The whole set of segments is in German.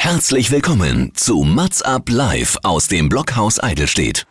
Herzlich willkommen zu Mats Up Live aus dem Blockhaus Eidelstedt.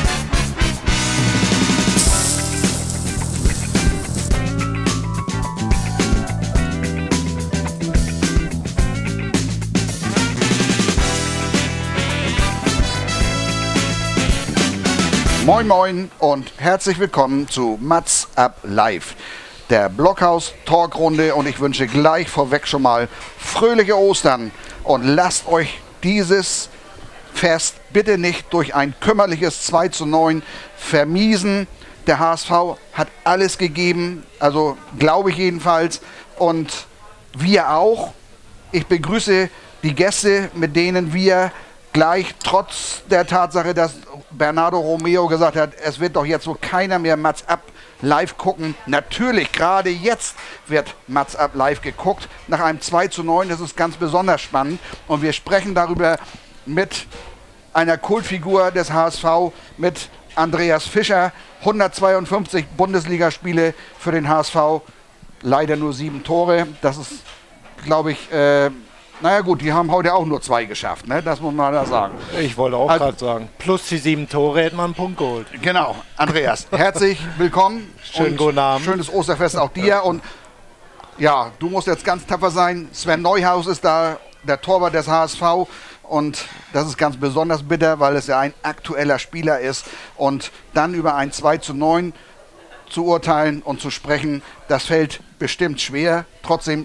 Moin Moin und herzlich willkommen zu Mats Up Live, der Blockhaus-Talkrunde, und ich wünsche gleich vorweg schon mal fröhliche Ostern und lasst euch dieses Fest bitte nicht durch ein kümmerliches 2:9 vermiesen. Der HSV hat alles gegeben, also glaube ich jedenfalls, und wir auch. Ich begrüße die Gäste, mit denen wir gleich trotz der Tatsache, dass Bernardo Romeo gesagt hat, es wird doch jetzt wohl keiner mehr Mats Up live gucken. Natürlich, gerade jetzt wird Mats Up live geguckt. Nach einem 2:9, das ist ganz besonders spannend. Und wir sprechen darüber mit einer Kultfigur des HSV, mit Andreas Fischer. 152 Bundesligaspiele für den HSV, leider nur 7 Tore. Das ist, glaube ich, naja gut, die haben heute auch nur 2 geschafft, ne? Das muss man da sagen. Ich wollte auch gerade sagen, plus die 7 Tore hätte man einen Punkt geholt. Genau, Andreas, herzlich willkommen. Schönen guten Abend. Schönes Osterfest auch dir. Und ja, du musst jetzt ganz tapfer sein. Sven Neuhaus ist da, der Torwart des HSV. Und das ist ganz besonders bitter, weil es ja ein aktueller Spieler ist. Und dann über ein 2:9 zu urteilen und zu sprechen, das fällt bestimmt schwer. Trotzdem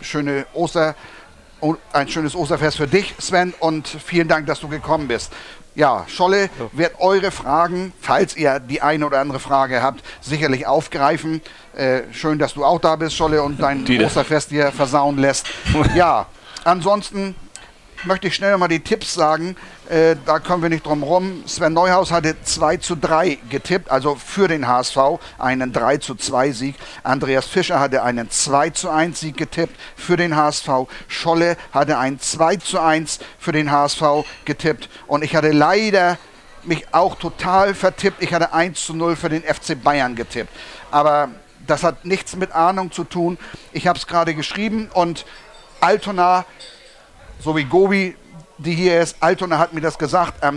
ein schönes Osterfest für dich, Sven, und vielen Dank, dass du gekommen bist. Ja, Scholle wird eure Fragen, falls ihr die eine oder andere Frage habt, sicherlich aufgreifen. Schön, dass du auch da bist, Scholle, und dein Osterfest hier versauen lässt. Ja, ansonsten möchte ich schnell mal die Tipps sagen. Da kommen wir nicht drum rum. Sven Neuhaus hatte 2:3 getippt, also für den HSV, einen 3:2 Sieg. Andreas Fischer hatte einen 2:1 Sieg getippt für den HSV. Scholle hatte einen 2:1 für den HSV getippt. Und ich hatte leider mich auch total vertippt. Ich hatte 1:0 für den FC Bayern getippt. Aber das hat nichts mit Ahnung zu tun. Ich habe es gerade geschrieben, und Altona, so wie Gobi, die hier ist, Altona hat mir das gesagt, am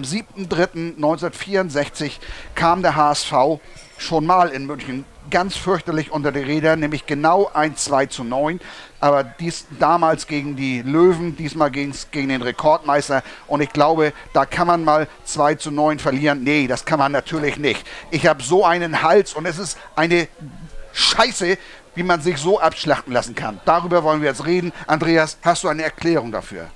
7.3.1964 kam der HSV schon mal in München ganz fürchterlich unter die Räder, nämlich genau ein 2:9, aber damals gegen die Löwen, diesmal gegen den Rekordmeister, und ich glaube, da kann man mal 2:9 verlieren. Nee, das kann man natürlich nicht. Ich habe so einen Hals, und es ist eine Scheiße, wie man sich so abschlachten lassen kann. Darüber wollen wir jetzt reden. Andreas, hast du eine Erklärung dafür?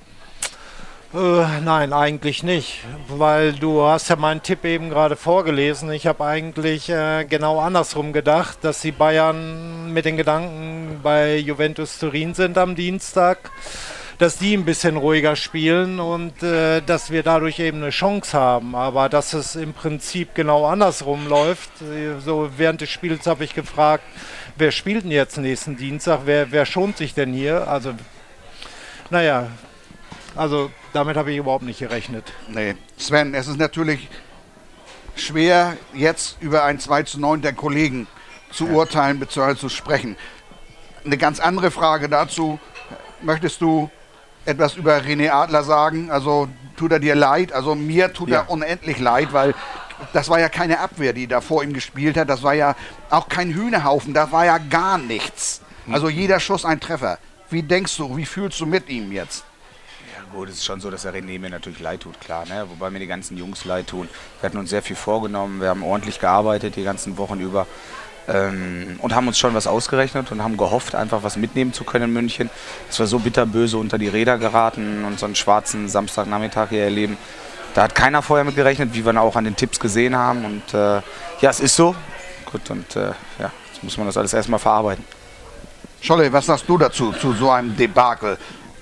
Nein, eigentlich nicht, weil du hast ja meinen Tipp eben gerade vorgelesen. Ich habe eigentlich genau andersrum gedacht, dass die Bayern mit den Gedanken bei Juventus Turin sind am Dienstag, dass die ein bisschen ruhiger spielen und dass wir dadurch eben eine Chance haben. Aber dass es im Prinzip genau andersrum läuft. So während des Spiels habe ich gefragt, wer spielt denn jetzt nächsten Dienstag? Wer schont sich denn hier? Also, naja, also damit habe ich überhaupt nicht gerechnet. Nee. Sven, es ist natürlich schwer, jetzt über ein 2:9 der Kollegen zu urteilen bzw. zu sprechen. Eine ganz andere Frage dazu. Möchtest du etwas über René Adler sagen? Also tut er dir leid? Also mir tut er unendlich leid, weil das war ja keine Abwehr, die da vor ihm gespielt hat. Das war ja auch kein Hühnerhaufen, das war ja gar nichts. Also jeder Schuss ein Treffer. Wie denkst du, wie fühlst du mit ihm jetzt? Ja gut, es ist schon so, dass der René mir natürlich leid tut, klar, ne? Wobei mir die ganzen Jungs leid tun. Wir hatten uns sehr viel vorgenommen, wir haben ordentlich gearbeitet die ganzen Wochen über und haben uns schon was ausgerechnet und haben gehofft, einfach was mitnehmen zu können in München. Es war so bitterböse unter die Räder geraten und so einen schwarzen Samstagnachmittag hier erleben. Da hat keiner vorher mit gerechnet, wie wir auch an den Tipps gesehen haben. Und ja, es ist so. Gut, und ja, jetzt muss man das alles erstmal verarbeiten. Scholle, was sagst du dazu, zu so einem Debakel?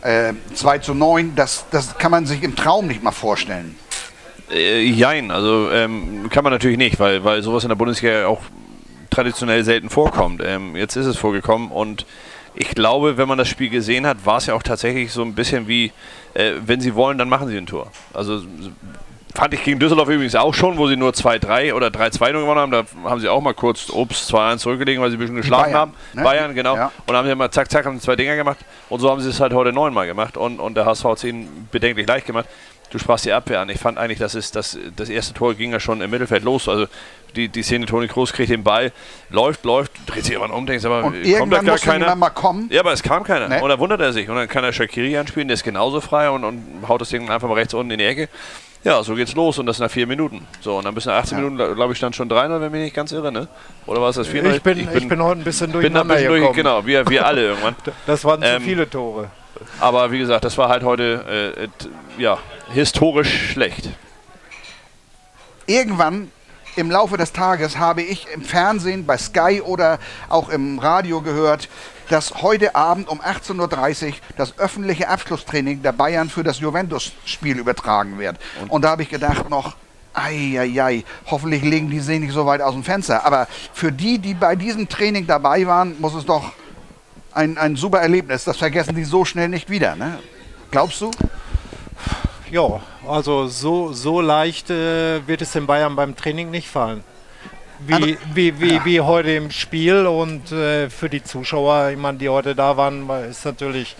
2:9, das kann man sich im Traum nicht mal vorstellen. Jein, also kann man natürlich nicht, weil sowas in der Bundesliga auch traditionell selten vorkommt. Jetzt ist es vorgekommen, und ich glaube, wenn man das Spiel gesehen hat, war es ja auch tatsächlich so ein bisschen wie, wenn sie wollen, dann machen sie ein Tor. Also fand ich gegen Düsseldorf übrigens auch schon, wo sie nur 2-3 oder 3-2 nur gewonnen haben. Da haben sie auch mal kurz 2-1 zurückgelegen, weil sie ein bisschen geschlafen haben. Ne? Bayern, genau. Ja. Und dann haben sie mal zack, zack, haben 2 Dinger gemacht. Und so haben sie es halt heute 9-mal gemacht. Und der HSV hat es ihnen bedenklich leicht gemacht. Du sprachst die Abwehr an. Ich fand eigentlich, das erste Tor ging ja schon im Mittelfeld los. Also die Szene, Toni Kroos kriegt den Ball, läuft, dreht sich irgendwann um, denkt aber, und kommt irgendwann da gar muss keiner? mal kommen. Ja, aber es kam keiner. Nee. Und da wundert er sich. Und dann kann er Shaqiri anspielen, der ist genauso frei und haut das Ding einfach mal rechts unten in die Ecke. Ja, so geht's los und das nach 4 Minuten. So, und dann bis nach 18 Minuten, glaube ich, stand schon 3-0, wenn mich nicht ganz irre, ne? Oder war es das 4-0? Ich bin heute ein bisschen durcheinander gekommen. Genau, wir alle irgendwann. Das waren zu viele Tore. Aber wie gesagt, das war halt heute historisch schlecht. Irgendwann im Laufe des Tages habe ich im Fernsehen, bei Sky oder auch im Radio gehört, dass heute Abend um 18:30 Uhr das öffentliche Abschlusstraining der Bayern für das Juventus-Spiel übertragen wird. Und da habe ich gedacht noch, hoffentlich legen die sich nicht so weit aus dem Fenster. Aber für die bei diesem Training dabei waren, muss es doch ein super Erlebnis. Das vergessen die so schnell nicht wieder, ne? Glaubst du? Ja, also so leicht wird es den Bayern beim Training nicht fallen. Wie heute im Spiel und für die Zuschauer, ich meine, die heute da waren, ist natürlich,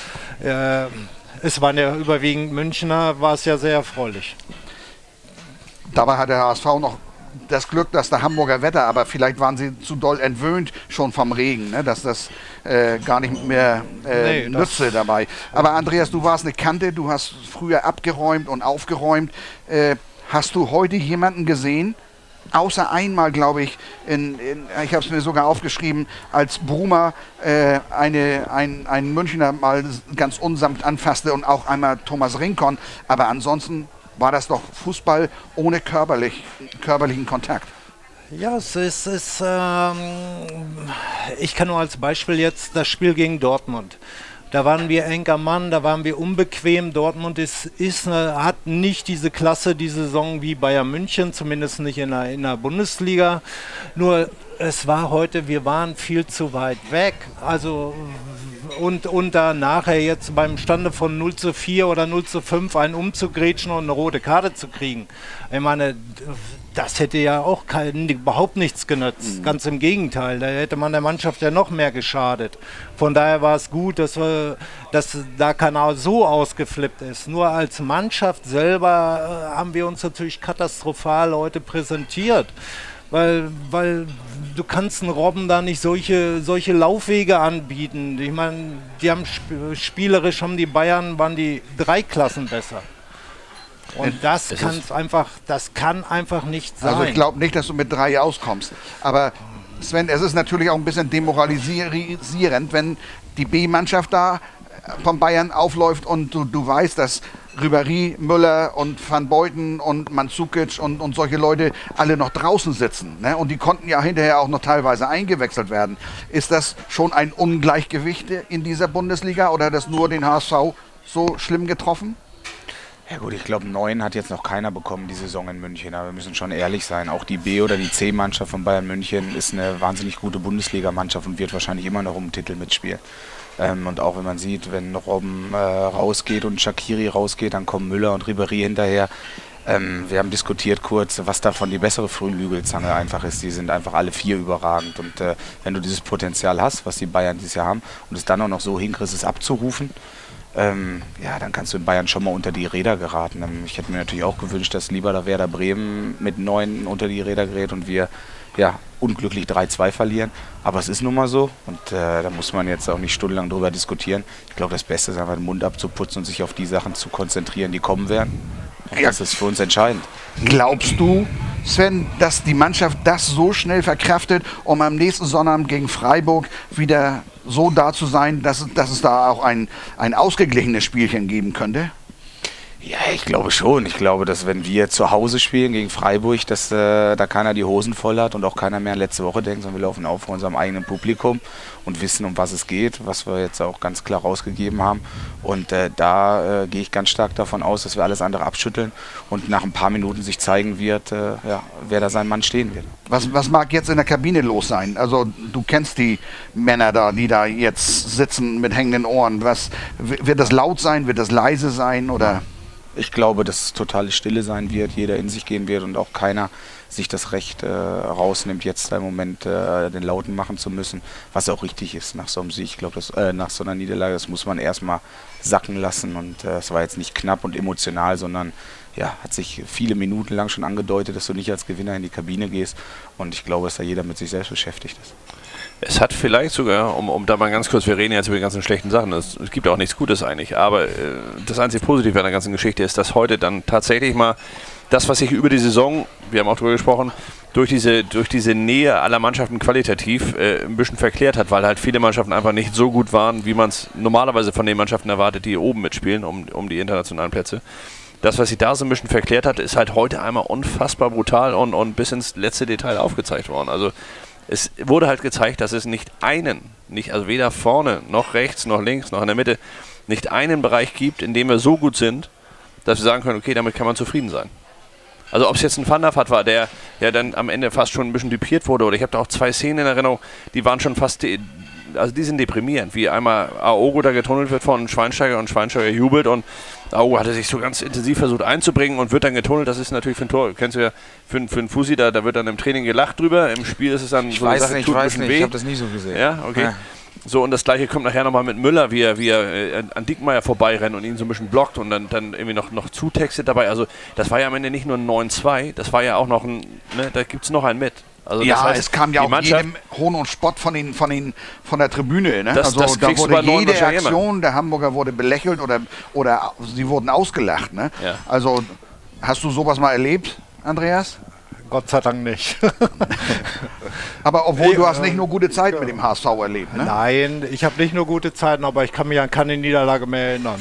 es waren ja überwiegend Münchner, war es ja sehr erfreulich. Dabei hat der HSV noch das Glück, dass der Hamburger Wetter, aber vielleicht waren sie zu doll entwöhnt schon vom Regen, ne, dass das gar nicht mehr nützte dabei. Aber Andreas, du warst eine Kante, du hast früher abgeräumt und aufgeräumt. Hast du heute jemanden gesehen, außer einmal, glaube ich, ich habe es mir sogar aufgeschrieben, als Bruma einen Münchner mal ganz unsanft anfasste und auch einmal Thomas Rincon, aber ansonsten war das doch Fußball ohne körperlichen Kontakt. Ja, ich kann nur als Beispiel jetzt das Spiel gegen Dortmund. Da waren wir eng am Mann, da waren wir unbequem. Dortmund hat nicht diese Klasse, die Saison wie Bayern München, zumindest nicht in der Bundesliga. Nur es war heute, wir waren viel zu weit weg. Also und da nachher jetzt beim Stande von 0:4 oder 0:5 einen umzugrätschen und eine rote Karte zu kriegen. Ich meine, das hätte ja auch überhaupt nichts genützt. Ganz im Gegenteil, da hätte man der Mannschaft ja noch mehr geschadet. Von daher war es gut, dass da keiner so ausgeflippt ist. Nur als Mannschaft selber haben wir uns natürlich katastrophal heute präsentiert. Weil du kannst einen Robben da nicht solche Laufwege anbieten. Ich meine, die haben spielerisch waren die 3 Klassen besser. Und das kann einfach nicht sein. Also ich glaube nicht, dass du mit 3 auskommst. Aber Sven, es ist natürlich auch ein bisschen demoralisierend, wenn die B-Mannschaft da von Bayern aufläuft und du weißt, dass Ribéry, Müller und Van Beuten und Mandzukic und solche Leute alle noch draußen sitzen. Ne? Und die konnten ja hinterher auch noch teilweise eingewechselt werden. Ist das schon ein Ungleichgewicht in dieser Bundesliga oder hat das nur den HSV so schlimm getroffen? Ja gut, ich glaube 9 hat jetzt noch keiner bekommen die Saison in München, aber wir müssen schon ehrlich sein. Auch die B- oder die C-Mannschaft von Bayern München ist eine wahnsinnig gute Bundesliga-Mannschaft und wird wahrscheinlich immer noch um den Titel mitspielen. Und auch wenn man sieht, wenn Robben rausgeht und Shaqiri rausgeht, dann kommen Müller und Ribéry hinterher. Wir haben diskutiert kurz, was davon die bessere Flügelzange einfach ist. Die sind einfach alle 4 überragend. Und wenn du dieses Potenzial hast, was die Bayern dieses Jahr haben, und es dann auch noch so hinkriegst, es abzurufen, dann kannst du in Bayern schon mal unter die Räder geraten. Ich hätte mir natürlich auch gewünscht, dass lieber da Werder Bremen mit 9 unter die Räder gerät und wir unglücklich 3-2 verlieren. Aber es ist nun mal so und da muss man jetzt auch nicht stundenlang drüber diskutieren. Ich glaube, das Beste ist einfach den Mund abzuputzen und sich auf die Sachen zu konzentrieren, die kommen werden. Und das ist für uns entscheidend. Glaubst du, Sven, dass die Mannschaft das so schnell verkraftet, um am nächsten Sonnabend gegen Freiburg wieder so da zu sein, dass es da auch ein ausgeglichenes Spielchen geben könnte? Ja, ich glaube schon. Ich glaube, dass wenn wir zu Hause spielen gegen Freiburg, dass da keiner die Hosen voll hat und auch keiner mehr an letzte Woche denkt, sondern wir laufen auf vor unserem eigenen Publikum und wissen, um was es geht, was wir jetzt auch ganz klar rausgegeben haben. Und da gehe ich ganz stark davon aus, dass wir alles andere abschütteln und nach ein paar Minuten sich zeigen wird, wer da sein Mann stehen wird. Was mag jetzt in der Kabine los sein? Also du kennst die Männer da, die da jetzt sitzen mit hängenden Ohren. Wird das laut sein? Wird das leise sein? Oder? Ich glaube, dass totale Stille sein wird, jeder in sich gehen wird und auch keiner sich das Recht rausnimmt, jetzt im Moment den Lauten machen zu müssen, was auch richtig ist nach so einem Sieg. Ich glaube, nach so einer Niederlage, das muss man erstmal sacken lassen und es war jetzt nicht knapp und emotional, sondern ja, hat sich viele Minuten lang schon angedeutet, dass du nicht als Gewinner in die Kabine gehst und ich glaube, dass da jeder mit sich selbst beschäftigt ist. Es hat vielleicht sogar, um da mal ganz kurz, wir reden jetzt über die ganzen schlechten Sachen, es gibt auch nichts Gutes eigentlich, aber das einzige Positive an der ganzen Geschichte ist, dass heute dann tatsächlich mal das, was sich über die Saison, wir haben auch darüber gesprochen, durch diese Nähe aller Mannschaften qualitativ ein bisschen verklärt hat, weil halt viele Mannschaften einfach nicht so gut waren, wie man es normalerweise von den Mannschaften erwartet, die oben mitspielen, um die internationalen Plätze. Das, was sich da so ein bisschen verklärt hat, ist halt heute einmal unfassbar brutal und bis ins letzte Detail aufgezeigt worden. Also es wurde halt gezeigt, dass es also weder vorne, noch rechts, noch links, noch in der Mitte, nicht einen Bereich gibt, in dem wir so gut sind, dass wir sagen können, okay, damit kann man zufrieden sein. Also ob es jetzt ein Van der Vaart war, der ja dann am Ende fast schon ein bisschen dupiert wurde, oder ich habe da auch 2 Szenen in Erinnerung, die waren schon fast, also die sind deprimierend, wie einmal Aogo da getunnelt wird von Schweinsteiger und Schweinsteiger jubelt und Aogo hatte sich so ganz intensiv versucht einzubringen und wird dann getunnelt. Das ist natürlich für ein Tor, kennst du ja, für einen Fussi, da wird dann im Training gelacht drüber, im Spiel ist es dann ich weiß nicht, ich habe das nie so gesehen. Ja, okay. Ja. So, und das gleiche kommt nachher nochmal mit Müller, wie er an Diekmeyer vorbeirennt und ihn so ein bisschen blockt und dann irgendwie noch zutextet dabei. Also das war ja am Ende nicht nur ein 9-2, das war ja auch noch ein, ne, da gibt es noch einen mit. Also ja, das heißt, es kam ja auch jedem Hohn und Spott von der Tribüne. Ne? Das da wurde jede Aktion der Hamburger wurde belächelt oder sie wurden ausgelacht. Ne? Ja. Also hast du sowas mal erlebt, Andreas? Gott sei Dank nicht. Aber obwohl du hast nicht nur gute Zeit mit dem HSV erlebt, ne? Nein, ich habe nicht nur gute Zeiten, aber ich kann mich an keine Niederlage mehr erinnern.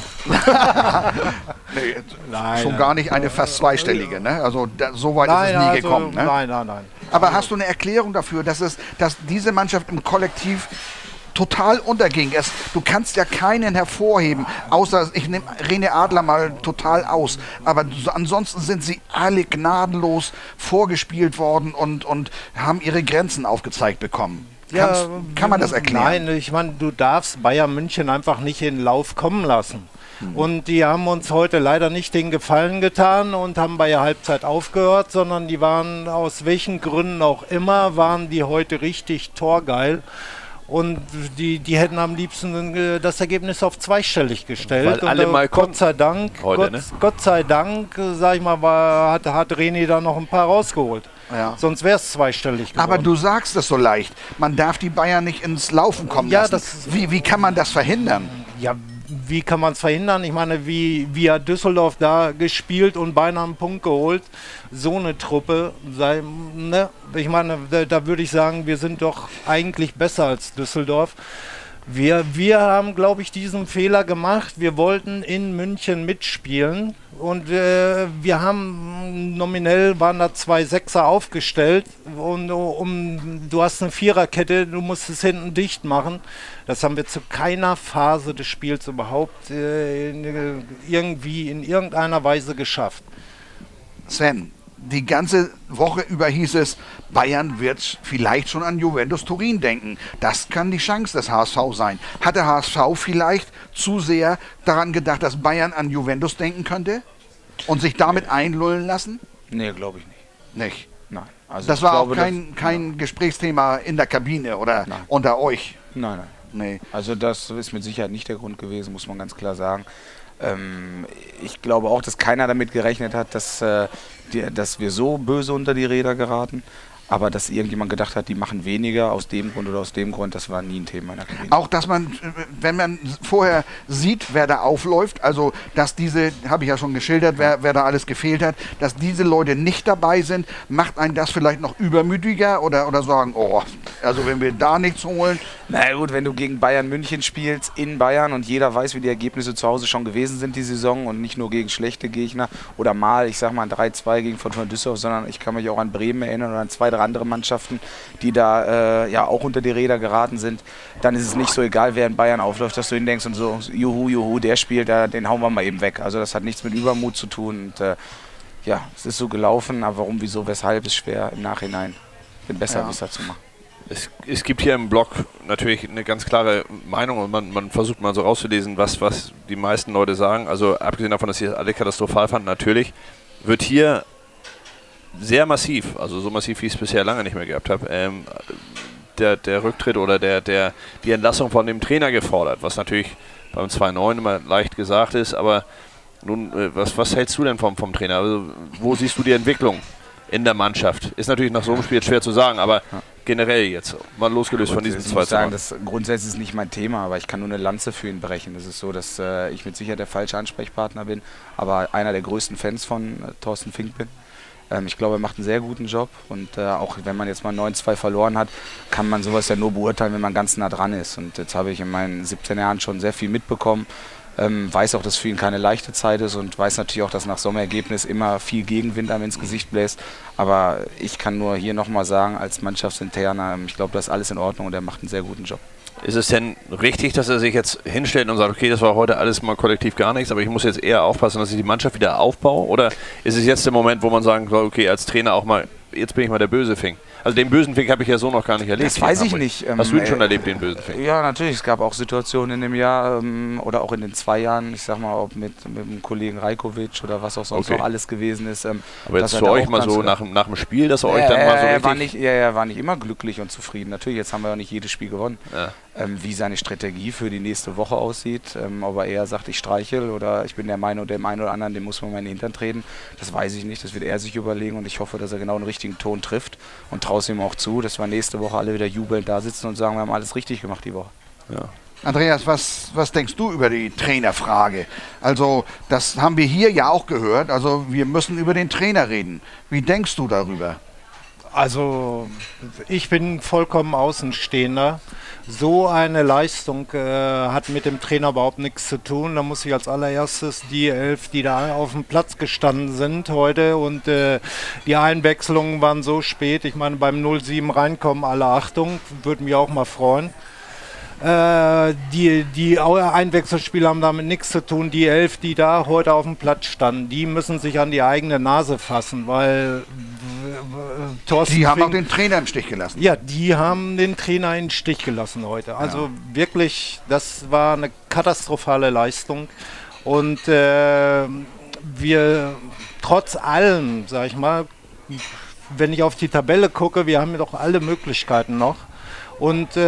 Nee, nein, schon gar nicht eine fast zweistellige, ne? Also so weit ist es nie gekommen. Ne? Nein. Aber hast du eine Erklärung dafür, dass diese Mannschaft im Kollektiv total unterging? Du kannst ja keinen hervorheben, außer ich nehme René Adler mal total aus. Aber ansonsten sind sie alle gnadenlos vorgespielt worden und haben ihre Grenzen aufgezeigt bekommen. Kann man das erklären? Nein, ich meine, du darfst Bayern München einfach nicht in den Lauf kommen lassen. Und die haben uns heute leider nicht den Gefallen getan und haben bei der Halbzeit aufgehört, sondern die waren, aus welchen Gründen auch immer, waren die heute richtig torgeil. Und die hätten am liebsten das Ergebnis auf zweistellig gestellt. Weil alle mal Gott sei Dank, heute, Gott sei Dank, sag ich mal, hat René da noch ein paar rausgeholt. Ja. Sonst wäre es zweistellig geworden. Aber du sagst das so leicht. Man darf die Bayern nicht ins Laufen kommen lassen. Wie kann man das verhindern? Ja, wie kann man es verhindern? Ich meine, wie hat Düsseldorf da gespielt und beinahe einen Punkt geholt? So eine Truppe, ne? Ich meine, da würde ich sagen, wir sind doch eigentlich besser als Düsseldorf. Wir haben, glaube ich, diesen Fehler gemacht. Wir wollten in München mitspielen und wir haben nominell waren da 2 Sechser aufgestellt und du hast eine Viererkette, du musst es hinten dicht machen. Das haben wir zu keiner Phase des Spiels überhaupt irgendwie in irgendeiner Weise geschafft. Sven, die ganze Woche über hieß es, Bayern wird vielleicht schon an Juventus Turin denken. Das kann die Chance des HSV sein. Hat der HSV vielleicht zu sehr daran gedacht, dass Bayern an Juventus denken könnte? Und sich damit einlullen lassen? Nee, glaube ich nicht. Nicht? Nein. Also das war auch kein Gesprächsthema in der Kabine oder unter euch? Nein. Nee. Also das ist mit Sicherheit nicht der Grund gewesen, muss man ganz klar sagen. Ich glaube auch, dass keiner damit gerechnet hat, dass wir so böse unter die Räder geraten. Aber dass irgendjemand gedacht hat, die machen weniger aus dem Grund oder aus dem Grund, das war nie ein Thema in der Kabine. Auch, dass man, wenn man vorher sieht, wer da aufläuft, also dass diese, habe ich ja schon geschildert, wer da alles gefehlt hat, dass diese Leute nicht dabei sind, macht einen das vielleicht noch übermütiger oder sagen, oh, also wenn wir da nichts holen. Na gut, wenn du gegen Bayern München spielst, in Bayern und jeder weiß, wie die Ergebnisse zu Hause schon gewesen sind die Saison und nicht nur gegen schlechte Gegner oder mal, ich sag mal, ein 3-2 gegen Fortuna Düsseldorf, sondern ich kann mich auch an Bremen erinnern oder an 2, 3 andere Mannschaften, die da ja auch unter die Räder geraten sind, dann ist es nicht so egal, wer in Bayern aufläuft, dass du hindenkst und so, juhu, der spielt, den hauen wir mal eben weg. Also das hat nichts mit Übermut zu tun und ja, es ist so gelaufen, aber warum, wieso, weshalb ist schwer im Nachhinein den Besserwisser zu machen. Es gibt hier im Blog natürlich eine ganz klare Meinung und man versucht mal so rauszulesen, was die meisten Leute sagen. Also abgesehen davon, dass sie alle katastrophal fanden, natürlich wird hier sehr massiv, also so massiv, wie ich es bisher lange nicht mehr gehabt habe, der Rücktritt oder die Entlassung von dem Trainer gefordert, was natürlich beim 2-9 immer leicht gesagt ist, aber nun, was hältst du denn vom Trainer? Also, wo siehst du die Entwicklung in der Mannschaft? Ist natürlich nach so einem Spiel schwer zu sagen, aber generell jetzt, mal losgelöst von diesen zwei Sachen. Grundsätzlich ist nicht mein Thema, aber ich kann nur eine Lanze für ihn brechen. Es ist so, dass ich mit Sicherheit der falsche Ansprechpartner bin, aber einer der größten Fans von Thorsten Fink bin. Ich glaube, er macht einen sehr guten Job und auch wenn man jetzt mal 9-2 verloren hat, kann man sowas ja nur beurteilen, wenn man ganz nah dran ist. Und jetzt habe ich in meinen 17 Jahren schon sehr viel mitbekommen. Weiß auch, dass für ihn keine leichte Zeit ist und weiß natürlich auch, dass nach so einem Ergebnis immer viel Gegenwind einem ins Gesicht bläst. Aber ich kann nur hier nochmal sagen, als Mannschaftsinterner, ich glaube, da ist alles in Ordnung und er macht einen sehr guten Job. Ist es denn richtig, dass er sich jetzt hinstellt und sagt, okay, das war heute alles mal kollektiv gar nichts, aber ich muss jetzt eher aufpassen, dass ich die Mannschaft wieder aufbaue? Oder ist es jetzt der Moment, wo man sagen soll, okay, als Trainer auch mal, jetzt bin ich mal der böse Fink? Also den bösen Fink habe ich ja so noch gar nicht erlebt. Das weiß ich nicht. Hast du ihn schon erlebt, den bösen Fink? Ja, natürlich. Es gab auch Situationen in dem Jahr oder auch in den 2 Jahren, ich sag mal, ob mit dem Kollegen Rajkovic oder was auch sonst noch alles gewesen ist. Aber jetzt für euch mal so nach dem Spiel, dass er euch dann mal so richtig... Er war nicht immer glücklich und zufrieden. Natürlich, jetzt haben wir ja nicht jedes Spiel gewonnen. Ja. Wie seine Strategie für die nächste Woche aussieht, ob er eher sagt, ich streichel oder ich bin der Meinung, dem einen oder anderen, dem muss man mal in den Hintern treten. Das weiß ich nicht, das wird er sich überlegen und ich hoffe, dass er genau den richtigen Ton trifft und traue es ihm auch zu, dass wir nächste Woche alle wieder jubelnd da sitzen und sagen, wir haben alles richtig gemacht die Woche. Ja. Andreas, was denkst du über die Trainerfrage? Also das haben wir hier ja auch gehört, also wir müssen über den Trainer reden. Wie denkst du darüber? Also ich bin vollkommen Außenstehender. So eine Leistung hat mit dem Trainer überhaupt nichts zu tun. Da muss ich als allererstes die 11, die da auf dem Platz gestanden sind heute und die Einwechslungen waren so spät. Ich meine, beim 0-7 reinkommen, alle Achtung, würde mich auch mal freuen. Die Einwechselspieler haben damit nichts zu tun. Die 11, die da heute auf dem Platz standen, die müssen sich an die eigene Nase fassen, weil Thorsten Die haben Fink, auch den Trainer im Stich gelassen. ja, die haben den Trainer in den Stich gelassen heute. Also wirklich, das war eine katastrophale Leistung. Und wir trotz allem, sag ich mal, wenn ich auf die Tabelle gucke, wir haben doch alle Möglichkeiten noch. Und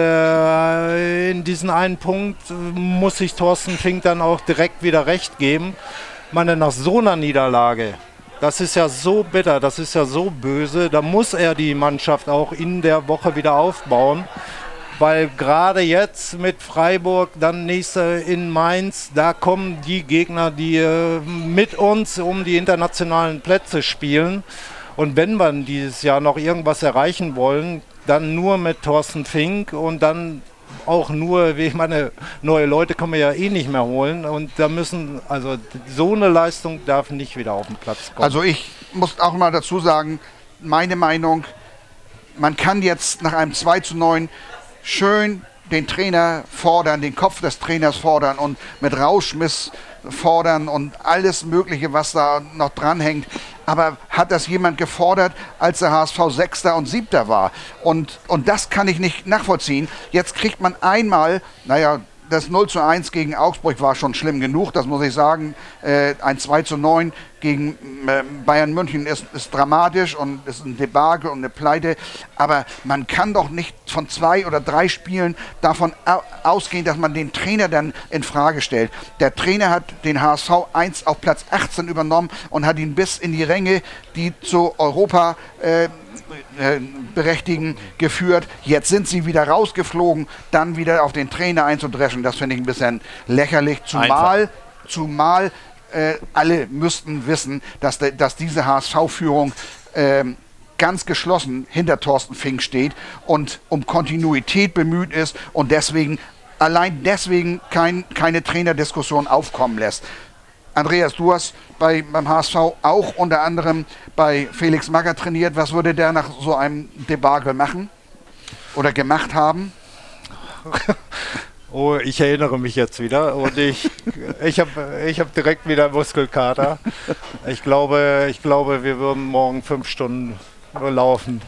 in diesen einen Punkt muss ich Thorsten Fink dann auch direkt wieder recht geben. Ich meine, nach so einer Niederlage, das ist ja so bitter, das ist ja so böse, da muss er die Mannschaft auch in der Woche wieder aufbauen. Weil gerade jetzt mit Freiburg, dann nächste in Mainz, da kommen die Gegner, die mit uns um die internationalen Plätze spielen. Und wenn wir dieses Jahr noch irgendwas erreichen wollen, dann nur mit Thorsten Fink und dann auch nur, ich meine, neue Leute können wir ja eh nicht mehr holen und da müssen, also so eine Leistung darf nicht wieder auf den Platz kommen. Also ich muss auch mal dazu sagen, meine Meinung, man kann jetzt nach einem 2-9 schön den Trainer fordern, den Kopf des Trainers fordern und mit Rauschmiss fordern und alles Mögliche, was da noch dranhängt. Aber hat das jemand gefordert, als der HSV 6. und 7. war? Und das kann ich nicht nachvollziehen. Jetzt kriegt man einmal, naja, das 0-1 gegen Augsburg war schon schlimm genug, das muss ich sagen. Ein 2-9 gegen Bayern München ist dramatisch und ist ein Debakel und eine Pleite. Aber man kann doch nicht von 2 oder 3 Spielen davon ausgehen, dass man den Trainer dann in Frage stellt. Der Trainer hat den HSV 1 auf Platz 18 übernommen und hat ihn bis in die Ränge, die zu Europa berechtigen, geführt. Jetzt sind sie wieder rausgeflogen, dann wieder auf den Trainer einzudreschen. Das finde ich ein bisschen lächerlich, zumal alle müssten wissen, dass diese HSV-Führung ganz geschlossen hinter Thorsten Fink steht und um Kontinuität bemüht ist und allein deswegen keine Trainerdiskussion aufkommen lässt. Andreas, du hast beim HSV auch unter anderem bei Felix Magath trainiert. Was würde der nach so einem Debakel machen oder gemacht haben? Oh, ich erinnere mich jetzt wieder und ich hab direkt wieder Muskelkater. Ich glaube, wir würden morgen 5 Stunden Nur laufen.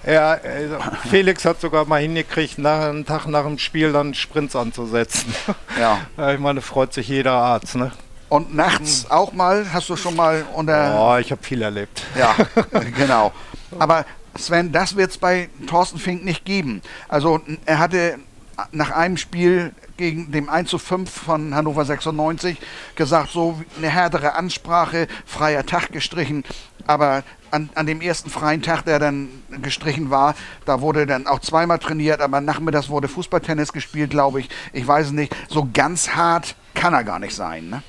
Felix hat sogar mal hingekriegt, einen Tag nach dem Spiel dann Sprints anzusetzen. Ja. Ich meine, freut sich jeder Arzt, ne? Und nachts auch mal, hast du schon mal unter... Oh, ich habe viel erlebt. Ja, genau. Aber Sven, das wird es bei Thorsten Fink nicht geben. Also er hatte nach einem Spiel gegen dem 1:5 von Hannover 96 gesagt, so eine härtere Ansprache, freier Tag gestrichen. Aber an dem ersten freien Tag, der dann gestrichen war, da wurde dann auch zweimal trainiert, aber nachmittags wurde Fußballtennis gespielt, glaube ich. Ich weiß es nicht. So ganz hart kann er gar nicht sein, ne?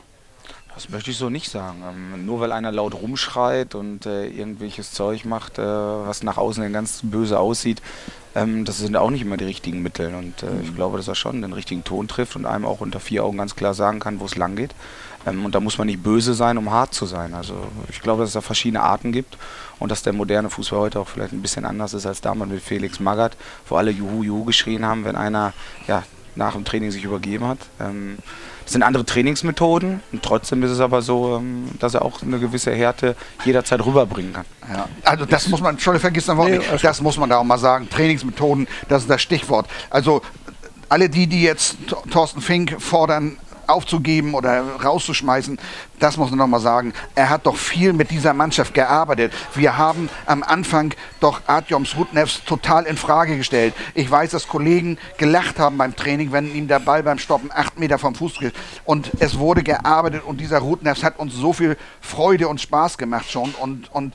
Das möchte ich so nicht sagen. Nur weil einer laut rumschreit und irgendwelches Zeug macht, was nach außen dann ganz böse aussieht, das sind auch nicht immer die richtigen Mittel. Und ich glaube, dass er schon den richtigen Ton trifft und einem auch unter 4 Augen ganz klar sagen kann, wo es lang geht. Und da muss man nicht böse sein, um hart zu sein. Also ich glaube, dass es da verschiedene Arten gibt und dass der moderne Fußball heute auch vielleicht ein bisschen anders ist als damals mit Felix Magath, wo alle Juhu, Juhu geschrien haben, wenn einer nach dem Training sich übergeben hat. Das sind andere Trainingsmethoden und trotzdem ist es aber so, dass er auch eine gewisse Härte jederzeit rüberbringen kann. Ja, also das muss man, Entschuldigung, vergiss das Wort nicht, das muss man da auch mal sagen, Trainingsmethoden, das ist das Stichwort. Also alle die jetzt Thorsten Fink fordern, aufzugeben oder rauszuschmeißen, das muss man noch mal sagen. Er hat doch viel mit dieser Mannschaft gearbeitet. Wir haben am Anfang doch Artjoms Rudnevs total in Frage gestellt. Ich weiß, dass Kollegen gelacht haben beim Training, wenn ihm der Ball beim Stoppen 8 Meter vom Fuß geht. Und es wurde gearbeitet und dieser Rudnevs hat uns so viel Freude und Spaß gemacht schon und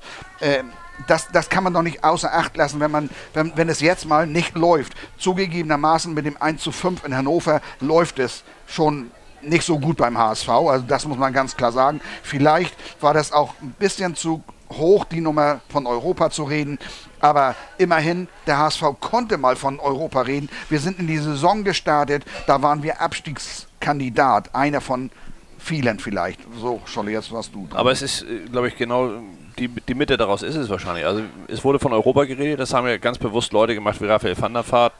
das kann man doch nicht außer Acht lassen, wenn es jetzt mal nicht läuft. Zugegebenermaßen mit dem 1:5 in Hannover läuft es schon nicht so gut beim HSV, also das muss man ganz klar sagen. Vielleicht war das auch ein bisschen zu hoch, die Nummer von Europa zu reden, aber immerhin, der HSV konnte mal von Europa reden. Wir sind in die Saison gestartet, da waren wir Abstiegskandidat, einer von vielen vielleicht. So, Scholli, jetzt warst du dran. Aber es ist, glaube ich, genau die Mitte daraus ist es wahrscheinlich. Also es wurde von Europa geredet, das haben ja ganz bewusst Leute gemacht wie Raphael van der Vaart,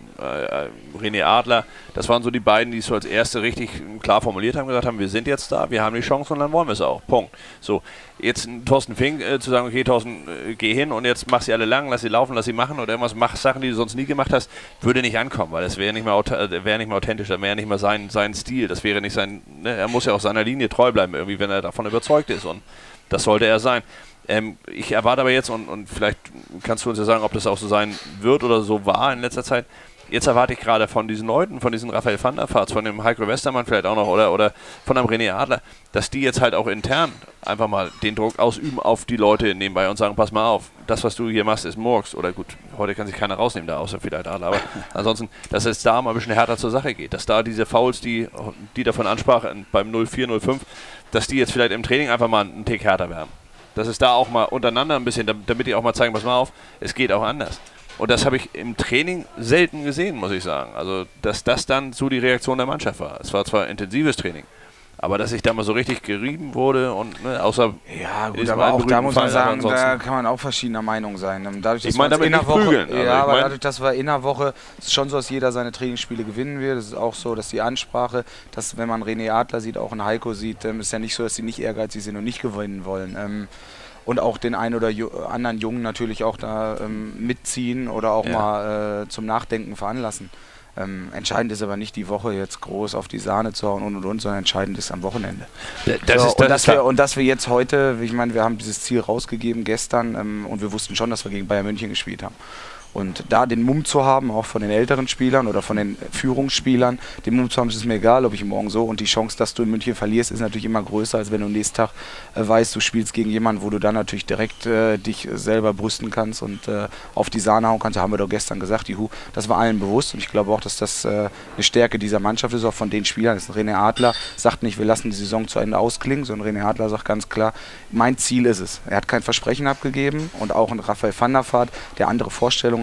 René Adler. Das waren so die beiden, die es so als erste richtig klar formuliert haben, gesagt haben, wir sind jetzt da, wir haben die Chance und dann wollen wir es auch. Punkt. So, jetzt Thorsten Fink zu sagen, okay Thorsten, geh hin und jetzt mach sie alle lang, lass sie laufen, lass sie machen oder irgendwas, mach Sachen, die du sonst nie gemacht hast, würde nicht ankommen, weil das wäre nicht mehr authentisch, das wäre nicht mehr sein Stil, das wäre nicht sein, ne? Er muss ja auch seiner Linie treu bleiben irgendwie, wenn er davon überzeugt ist und das sollte er sein. Ich erwarte aber jetzt, und vielleicht kannst du uns ja sagen, ob das auch so sein wird oder so war in letzter Zeit, jetzt erwarte ich gerade von diesen Leuten, von diesen Raphael van der Vaart, von dem Heiko Westermann vielleicht auch noch oder von einem René Adler, dass die jetzt halt auch intern einfach mal den Druck ausüben auf die Leute nebenbei und sagen, pass mal auf, das, was du hier machst, ist Murks. Oder gut, heute kann sich keiner rausnehmen da, außer vielleicht Adler, aber ansonsten, dass es da mal ein bisschen härter zur Sache geht, dass da diese Fouls, die davon ansprach beim 0-4, 0-5, dass die jetzt vielleicht im Training einfach mal einen Tick härter werden. Dass es da auch mal untereinander ein bisschen, damit die auch mal zeigen, pass mal auf, es geht auch anders. Und das habe ich im Training selten gesehen, muss ich sagen. Also, dass das dann so die Reaktion der Mannschaft war. Es war zwar intensives Training, aber dass ich da mal so richtig gerieben wurde und außer... Ja gut, aber auch da muss man sagen, da kann man auch verschiedener Meinung sein. Dadurch, ich meine damit nicht prügeln. Ja, aber dadurch, dass wir in der Woche, es ist schon so, dass jeder seine Trainingsspiele gewinnen wird. Es ist auch so, dass die Ansprache, dass wenn man René Adler sieht, auch einen Heiko sieht, ist ja nicht so, dass sie nicht ehrgeizig sind und nicht gewinnen wollen. Und auch den einen oder anderen Jungen natürlich auch da mitziehen oder auch mal zum Nachdenken veranlassen. Entscheidend ist aber nicht die Woche jetzt groß auf die Sahne zu hauen und, sondern entscheidend ist am Wochenende. Dass wir jetzt heute, ich meine, wir haben dieses Ziel rausgegeben gestern und wir wussten schon, dass wir gegen Bayern München gespielt haben. Und da den Mumm zu haben, auch von den älteren Spielern oder von den Führungsspielern, den Mumm zu haben, ist mir egal, ob ich morgen so, und die Chance, dass du in München verlierst, ist natürlich immer größer, als wenn du nächsten Tag weißt, du spielst gegen jemanden, wo du dann natürlich direkt dich selber brüsten kannst und auf die Sahne hauen kannst. Da haben wir doch gestern gesagt, juhu, das war allen bewusst und ich glaube auch, dass das eine Stärke dieser Mannschaft ist, auch von den Spielern. Das ist René Adler, sagt nicht, wir lassen die Saison zu Ende ausklingen, sondern René Adler sagt ganz klar, mein Ziel ist es. Er hat kein Versprechen abgegeben und auch ein Raphael van der Vaart, der andere Vorstellungen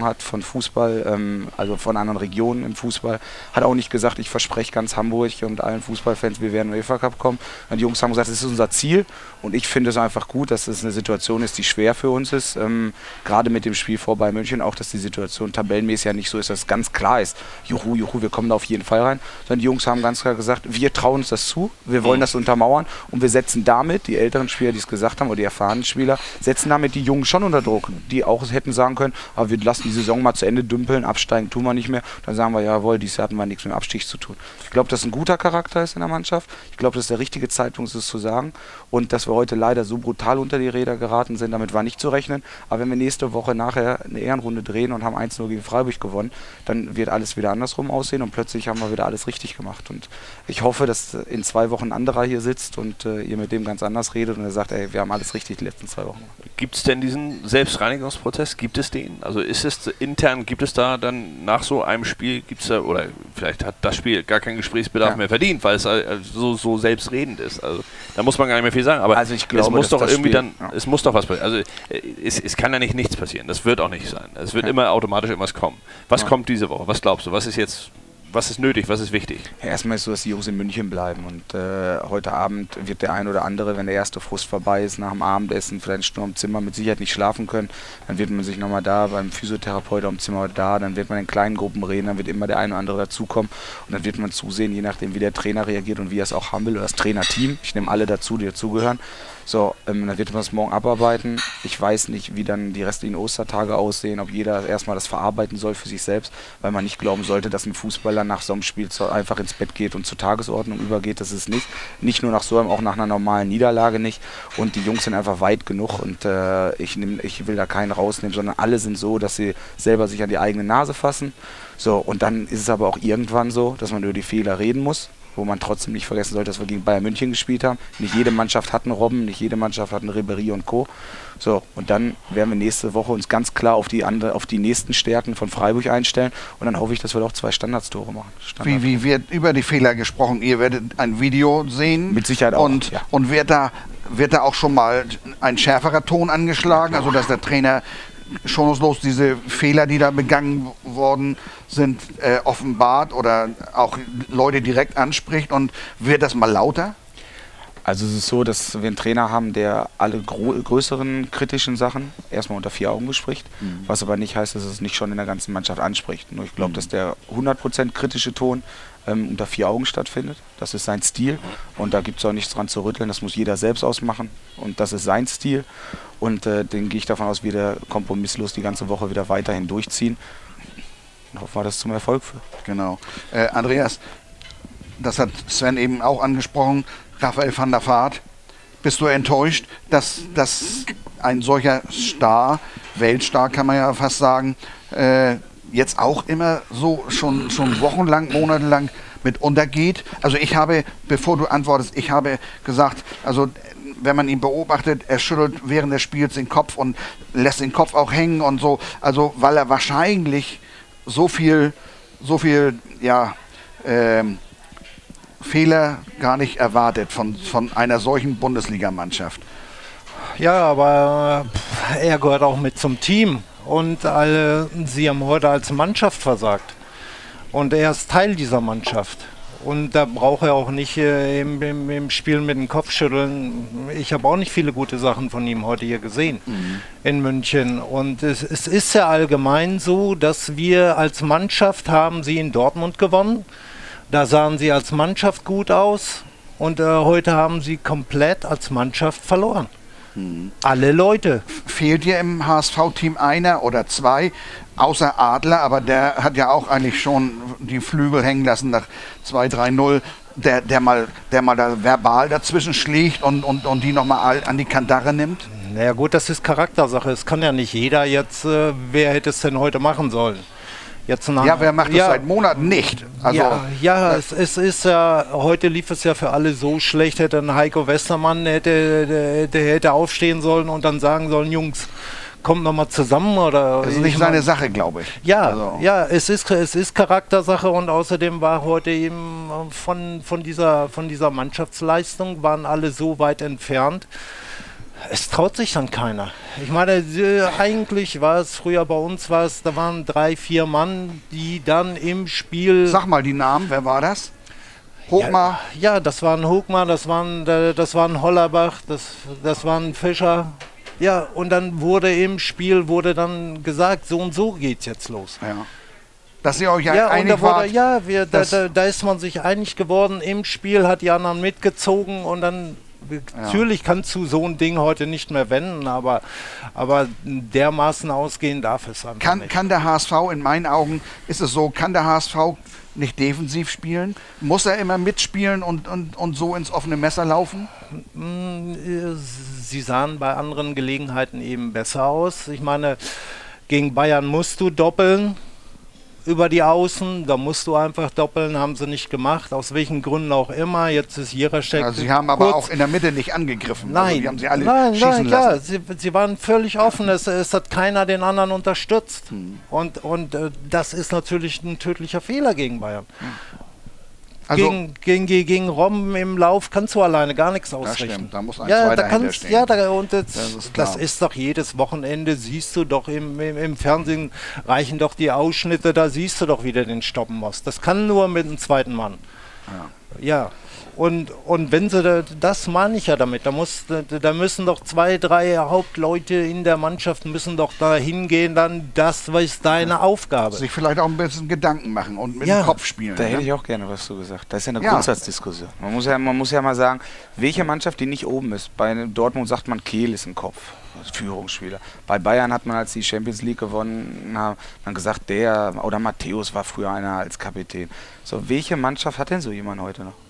Ahnung hat von Fußball, also von anderen Regionen im Fußball. Hat auch nicht gesagt, ich verspreche ganz Hamburg und allen Fußballfans, wir werden in den UEFA Cup kommen. Und die Jungs haben gesagt, das ist unser Ziel. Und ich finde es einfach gut, dass es eine Situation ist, die schwer für uns ist. Gerade mit dem Spiel vor Bayern München auch, dass die Situation tabellenmäßig ja nicht so ist, dass es ganz klar ist, juhu, wir kommen da auf jeden Fall rein. Sondern die Jungs haben ganz klar gesagt, wir trauen uns das zu, wir wollen das untermauern und wir setzen damit, die älteren Spieler, die es gesagt haben, oder die erfahrenen Spieler, setzen damit die Jungen schon unter Druck, die auch hätten sagen können, aber wir lassen die Saison mal zu Ende dümpeln, absteigen tun wir nicht mehr. Dann sagen wir, jawohl, dieses Jahr hatten wir nichts mit dem Abstieg zu tun. Ich glaube, dass ein guter Charakter ist in der Mannschaft. Ich glaube, dass der richtige Zeitpunkt ist, es zu sagen. Und dass wir heute leider so brutal unter die Räder geraten sind, damit war nicht zu rechnen. Aber wenn wir nächste Woche nachher eine Ehrenrunde drehen und haben 1-0 gegen Freiburg gewonnen, dann wird alles wieder andersrum aussehen und plötzlich haben wir wieder alles richtig gemacht. Und ich hoffe, dass in 2 Wochen ein anderer hier sitzt und ihr mit dem ganz anders redet und er sagt, ey, wir haben alles richtig die letzten 2 Wochen gemacht. Gibt es denn diesen Selbstreinigungsprozess? Gibt es den? Also ist es intern, gibt es da dann nach so einem Spiel, gibt es da, oder vielleicht hat das Spiel gar keinen Gesprächsbedarf mehr verdient, weil es so selbstredend ist. Also da muss man gar nicht mehr viel sagen. Aber also ich glaube, es muss doch irgendwie Spiel, dann, es muss doch was passieren. Also es kann ja nicht nichts passieren. Das wird auch nicht sein. Es wird immer automatisch irgendwas kommen. Was kommt diese Woche? Was glaubst du? Was ist nötig? Was ist wichtig? Ja, erstmal ist es so, dass die Jungs in München bleiben und heute Abend wird der ein oder andere, wenn der erste Frust vorbei ist, nach dem Abendessen vielleicht eine Stunde im Zimmer mit Sicherheit nicht schlafen können. Dann wird man sich nochmal da beim Physiotherapeuten im Zimmer da, dann wird man in kleinen Gruppen reden, dann wird immer der eine oder andere dazukommen und dann wird man zusehen, je nachdem wie der Trainer reagiert und wie er es auch haben will oder das Trainerteam. Ich nehme alle dazu, die dazugehören. So, dann wird man es morgen abarbeiten. Ich weiß nicht, wie dann die restlichen Ostertage aussehen, ob jeder erstmal das verarbeiten soll für sich selbst, weil man nicht glauben sollte, dass ein Fußballer nach so einem Spiel einfach ins Bett geht und zur Tagesordnung übergeht. Das ist nicht. Nicht nur nach so einem, auch nach einer normalen Niederlage nicht. Und die Jungs sind einfach weit genug und ich will da keinen rausnehmen, sondern alle sind so, dass sie selber sich an die eigene Nase fassen. So, und dann ist es aber auch irgendwann so, dass man über die Fehler reden muss, wo man trotzdem nicht vergessen sollte, dass wir gegen Bayern München gespielt haben. Nicht jede Mannschaft hat einen Robben, nicht jede Mannschaft hat einen Ribéry und Co. So, und dann werden wir nächste Woche uns ganz klar auf die nächsten Stärken von Freiburg einstellen und dann hoffe ich, dass wir auch 2 Standardstore machen. Wie wird über die Fehler gesprochen? Ihr werdet ein Video sehen. Mit Sicherheit auch. Und wird da auch schon mal ein schärferer Ton angeschlagen, also dass der Trainer schonungslos diese Fehler, die da begangen worden sind, offenbart oder auch Leute direkt anspricht und wird das mal lauter? Also es ist so, dass wir einen Trainer haben, der alle größeren kritischen Sachen erstmal unter 4 Augen bespricht, was aber nicht heißt, dass es nicht schon in der ganzen Mannschaft anspricht. Nur ich glaube, dass der 100% kritische Ton unter 4 Augen stattfindet. Das ist sein Stil und da gibt es auch nichts dran zu rütteln, das muss jeder selbst ausmachen und das ist sein Stil und den gehe ich davon aus, wie der kompromisslos die ganze Woche wieder weiterhin durchziehen und hoffen wir, dass es zum Erfolg führt. Genau. Andreas, das hat Sven eben auch angesprochen, Raphael van der Vaart, bist du enttäuscht, dass ein solcher Star, Weltstar kann man ja fast sagen, jetzt auch immer so schon wochenlang, monatelang mit untergeht? Also ich habe, bevor du antwortest, ich habe gesagt, also wenn man ihn beobachtet, er schüttelt während des Spiels den Kopf und lässt den Kopf auch hängen und so, also weil er wahrscheinlich so viel Fehler gar nicht erwartet von einer solchen Bundesligamannschaft. Ja, aber er gehört auch mit zum Team und sie haben heute als Mannschaft versagt. Und er ist Teil dieser Mannschaft. Und da braucht er auch nicht im Spiel mit dem Kopf schütteln. Ich habe auch nicht viele gute Sachen von ihm heute hier gesehen in München. Und es ist ja allgemein so, dass wir als Mannschaft haben sie in Dortmund gewonnen. Da sahen sie als Mannschaft gut aus. Und heute haben sie komplett als Mannschaft verloren. Alle Leute. Fehlt dir im HSV-Team einer oder 2, außer Adler, aber der hat ja auch eigentlich schon die Flügel hängen lassen nach 2-3-0, der mal da verbal dazwischen schlägt und die nochmal an die Kandare nimmt? Naja gut, das ist Charaktersache. Es kann ja nicht jeder jetzt, wer hätte es denn heute machen sollen? Wer macht das seit Monaten nicht? Also, es ist ja, heute lief es ja für alle so schlecht, hätte ein Heiko Westermann, der hätte aufstehen sollen und dann sagen sollen, Jungs, kommt nochmal zusammen oder... Das ist nicht seine Sache, glaube ich. Ja, es ist Charaktersache und außerdem war heute eben von dieser Mannschaftsleistung, waren alle so weit entfernt. Es traut sich dann keiner. Ich meine, eigentlich war es früher bei uns, da waren 3, 4 Mann, die dann im Spiel... Sag mal die Namen, wer war das? Hochmar? Ja, das war ein Hochmar, das war ein Hollerbach, das war ein Fischer. Ja, und dann wurde im Spiel dann gesagt, so und so geht's jetzt los. Ja. Dass ihr euch einig wart. Ja, da ist man sich einig geworden. Im Spiel hat die anderen mitgezogen und dann... Natürlich kannst du so ein Ding heute nicht mehr wenden, aber dermaßen ausgehen darf es einfach nicht. Kann der HSV, in meinen Augen ist es so, kann der HSV nicht defensiv spielen? Muss er immer mitspielen und so ins offene Messer laufen? Sie sahen bei anderen Gelegenheiten eben besser aus. Ich meine, gegen Bayern musst du doppeln. Über die Außen, da musst du einfach doppeln, haben sie nicht gemacht, aus welchen Gründen auch immer. Jetzt ist Jirášek. Also sie haben aber auch in der Mitte nicht angegriffen. Nein, also die haben sie alle schießen lassen. Ja, sie waren völlig offen, es hat keiner den anderen unterstützt. Und das ist natürlich ein tödlicher Fehler gegen Bayern. Also gegen Robben im Lauf kannst du alleine gar nichts ausrichten. Das stimmt, da muss ein Zweiter hinterstehen. Ja, das ist doch jedes Wochenende, siehst du doch im Fernsehen, reichen doch die Ausschnitte, da siehst du doch, wie der den stoppen muss. Das kann nur mit einem zweiten Mann. Ja. Und wenn sie, das meine ich ja damit, da müssen doch 2, 3 Hauptleute in der Mannschaft müssen doch da hingehen, dann das ist deine Aufgabe. Sich vielleicht auch ein bisschen Gedanken machen und mit dem Kopf spielen. Da hätte ich auch gerne was zu gesagt. Das ist ja eine Grundsatzdiskussion. Man muss ja mal sagen, welche Mannschaft, die nicht oben ist, bei Dortmund sagt man, Kehl ist ein Kopf. Führungsspieler. Bei Bayern hat man, als die Champions League gewonnen haben, man gesagt, oder Matthäus war früher einer als Kapitän. So, welche Mannschaft hat denn so jemand heute noch?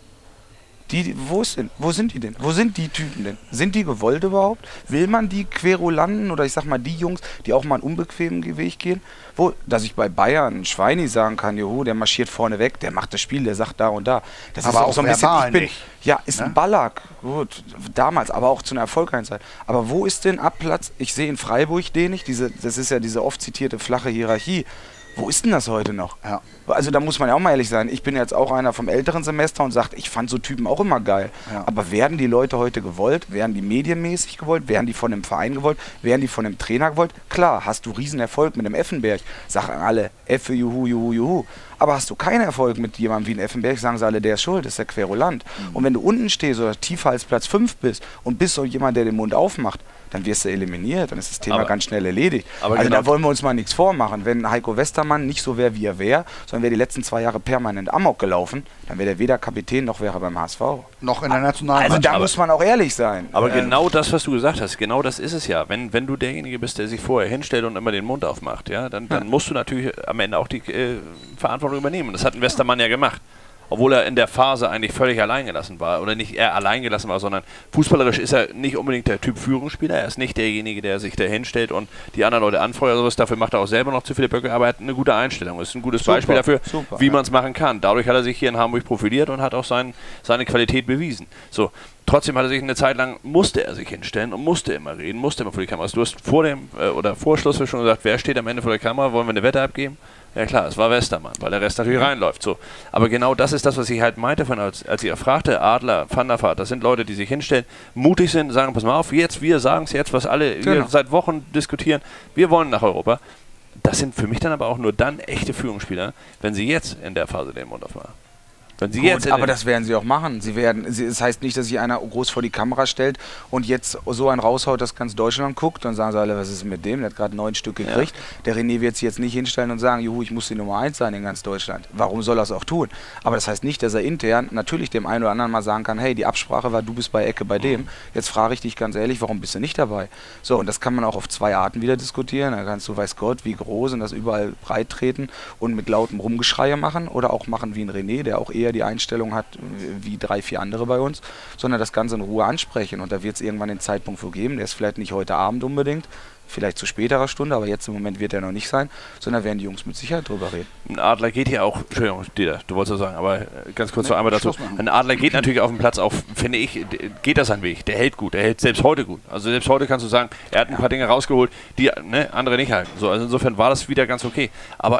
Wo sind die denn? Wo sind die Typen denn? Sind die gewollt überhaupt? Will man die Querulanten oder ich sag mal die Jungs, die auch mal einen unbequemen Weg gehen? Dass ich bei Bayern einen Schweini sagen kann, juhu, der marschiert vorne weg, der macht das Spiel, der sagt da und da. Das aber ist auch so ein bisschen, nicht. Ja, ist ein Ballack. Gut, damals, aber auch zu einer erfolgreichen Zeit. Aber wo ist denn Abplatz? Ich sehe in Freiburg den nicht, das ist ja diese oft zitierte flache Hierarchie. Wo ist denn das heute noch? Ja. Also da muss man ja auch mal ehrlich sein. Ich bin jetzt auch einer vom älteren Semester und sagt, ich fand so Typen auch immer geil. Ja. Aber werden die Leute heute gewollt? Werden die medienmäßig gewollt? Werden die von dem Verein gewollt? Werden die von dem Trainer gewollt? Klar, hast du Riesenerfolg mit dem Effenberg. Sagen alle, Effe, juhu, juhu, juhu. Aber hast du keinen Erfolg mit jemandem wie ein Effenberg, sagen sie alle, der ist schuld, das ist der Querulant. Und wenn du unten stehst oder tiefer als Platz 5 bist und bist so jemand, der den Mund aufmacht, dann wirst du eliminiert, dann ist das Thema ganz schnell erledigt. Also genau, da wollen wir uns mal nichts vormachen. Wenn Heiko Westermann nicht so wäre, wie er wäre, sondern wäre die letzten 2 Jahre permanent Amok gelaufen, dann wäre der weder Kapitän noch wäre er beim HSV. Noch in der Nationalmannschaft. Also da muss man auch ehrlich sein. Aber genau das, was du gesagt hast, genau das ist es ja. Wenn du derjenige bist, der sich vorher hinstellt und immer den Mund aufmacht, ja, dann musst du natürlich am Ende auch die Verantwortung übernehmen. Das hat ein Westermann ja gemacht. Obwohl er in der Phase eigentlich völlig alleingelassen war. Oder nicht er alleingelassen war, sondern fußballerisch ist er nicht unbedingt der Typ Führungsspieler. Er ist nicht derjenige, der sich da hinstellt und die anderen Leute anfeuert. Sowas. Dafür macht er auch selber noch zu viele Böcke, aber er hat eine gute Einstellung. Ist ein gutes Beispiel dafür, wie man es machen kann. Dadurch hat er sich hier in Hamburg profiliert und hat auch seine Qualität bewiesen. So. Trotzdem hat er sich eine Zeit lang, musste er sich hinstellen und musste immer reden, musste immer vor die Kamera. Also du hast vor Schluss schon gesagt, wer steht am Ende vor der Kamera, wollen wir eine Wette abgeben? Ja klar, es war Westermann, weil der Rest natürlich reinläuft. So. Aber genau das ist das, was ich halt meinte, als ich fragte, Adler, Van der Vaart, das sind Leute, die sich hinstellen, mutig sind, sagen, pass mal auf, wir sagen es jetzt, was alle wir seit Wochen diskutieren, wir wollen nach Europa. Das sind für mich dann aber auch nur dann echte Führungsspieler, wenn sie jetzt in der Phase den Mund aufmachen. Wenn sie jetzt aber das werden sie auch machen. Das heißt nicht, dass sich einer groß vor die Kamera stellt und jetzt so einen raushaut, dass ganz Deutschland guckt. Dann sagen sie alle, was ist mit dem? Der hat gerade 9 Stück gekriegt. Ja. Der René wird sich jetzt nicht hinstellen und sagen, juhu, ich muss die Nummer 1 sein in ganz Deutschland. Warum soll er es auch tun? Aber das heißt nicht, dass er intern natürlich dem einen oder anderen mal sagen kann, hey, die Absprache war, du bist bei Ecke bei dem. Jetzt frage ich dich ganz ehrlich, warum bist du nicht dabei? So, und das kann man auch auf 2 Arten wieder diskutieren. Da kannst du, weiß Gott, wie groß und das überall breit treten und mit lautem Rumgeschreie machen oder auch machen wie ein René, der auch eher die Einstellung hat, wie 3, 4 andere bei uns, sondern das Ganze in Ruhe ansprechen. Und da wird es irgendwann den Zeitpunkt für geben, der ist vielleicht nicht heute Abend unbedingt, vielleicht zu späterer Stunde, aber jetzt im Moment wird er noch nicht sein, sondern werden die Jungs mit Sicherheit drüber reden. Ein Adler geht hier auch, Entschuldigung, Dieter, du wolltest ja sagen, aber ganz kurz noch einmal dazu. Ein Adler geht natürlich auf dem Platz auf, finde ich, geht das ein Weg, der hält gut, der hält selbst heute gut. Also selbst heute kannst du sagen, er hat ein paar Dinge rausgeholt, die andere nicht halten. So, also insofern war das wieder ganz okay. Aber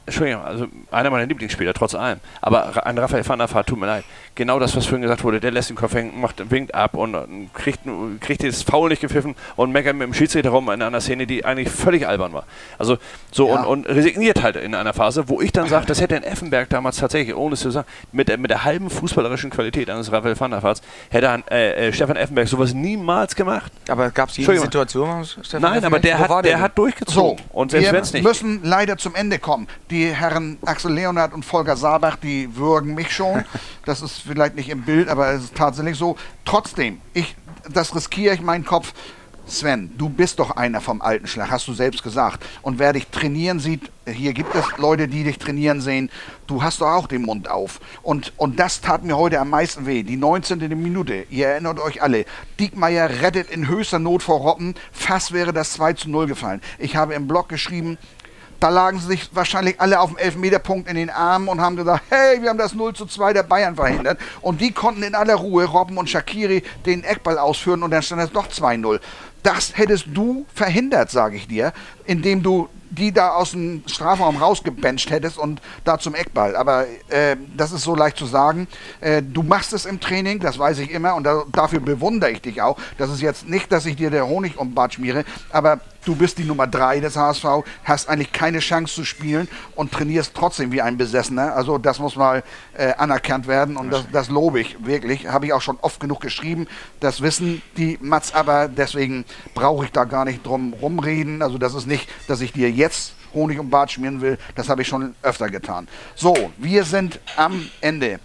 Entschuldigung, also einer meiner Lieblingsspieler, trotz allem. Aber an Raphael van der Vaart, tut mir leid. Genau das, was vorhin gesagt wurde, der lässt den Kopf hängen, winkt ab und kriegt das Foul nicht gepfiffen und meckert mit dem Schiedsrichter rum in einer Szene, die eigentlich völlig albern war. Also so Ja. und resigniert halt in einer Phase, wo ich dann sage, das hätte in Effenberg damals tatsächlich, ohne es zu sagen, mit der halben fußballerischen Qualität eines Raphael van der Vaarts, hätte Stefan Effenberg sowas niemals gemacht. Aber gab es jede Situation, Stefan? Nein, aber der hat So, durchgezogen. Und selbst wenn es wir nicht. müssen leider zum Ende kommen. Die Herren Axel Leonard und Volker Sabach, die würgen mich schon. Das ist vielleicht nicht im Bild, aber es ist tatsächlich so. Trotzdem, das riskiere ich meinen Kopf. Sven, du bist doch einer vom alten Schlag, hast du selbst gesagt. Und wer dich trainieren sieht, hier gibt es Leute, die dich trainieren sehen, du hast doch auch den Mund auf. Und das tat mir heute am meisten weh. Die 19. Minute, ihr erinnert euch alle. Diekmeyer rettet in höchster Not vor Robben. Fast wäre das 2:0 gefallen. Ich habe im Blog geschrieben, da lagen sie sich wahrscheinlich alle auf dem Elfmeterpunkt in den Armen und haben gesagt, hey, wir haben das 0:2 der Bayern verhindert. Und die konnten in aller Ruhe, Robben und Shaqiri, den Eckball ausführen und dann stand es doch 2:0. Das hättest du verhindert, sage ich dir, indem du die da aus dem Strafraum rausgebencht hättest und da zum Eckball. Aber das ist so leicht zu sagen. Du machst es im Training, das weiß ich immer und dafür bewundere ich dich auch. Das ist jetzt nicht, dass ich dir der Honig um den Bart schmiere, aber du bist die Nummer 3 des HSV, hast eigentlich keine Chance zu spielen und trainierst trotzdem wie ein Besessener. Also das muss mal anerkannt werden und das lobe ich wirklich. Habe ich auch schon oft genug geschrieben. Das wissen die Mats, aber deswegen brauche ich da gar nicht drum rumreden. Also das ist nicht, dass ich dir jetzt Honig um den Bart schmieren will. Das habe ich schon öfter getan. So, wir sind am Ende.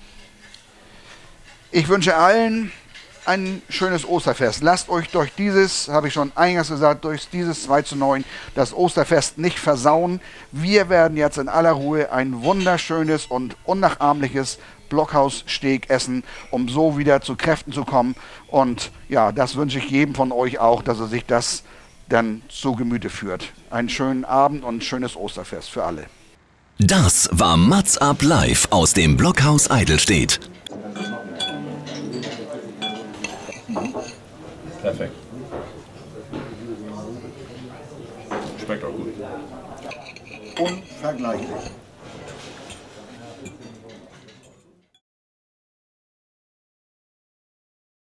Ich wünsche allen ein schönes Osterfest. Lasst euch durch dieses, habe ich schon eingangs gesagt, durch dieses 2:9 das Osterfest nicht versauen. Wir werden jetzt in aller Ruhe ein wunderschönes und unnachahmliches Blockhaussteak essen, um so wieder zu Kräften zu kommen. Und ja, das wünsche ich jedem von euch auch, dass er sich das dann zu Gemüte führt. Einen schönen Abend und ein schönes Osterfest für alle. Das war Mats Up live aus dem Blockhaus Eidelstedt. Perfekt. Schmeckt auch gut. Unvergleichlich.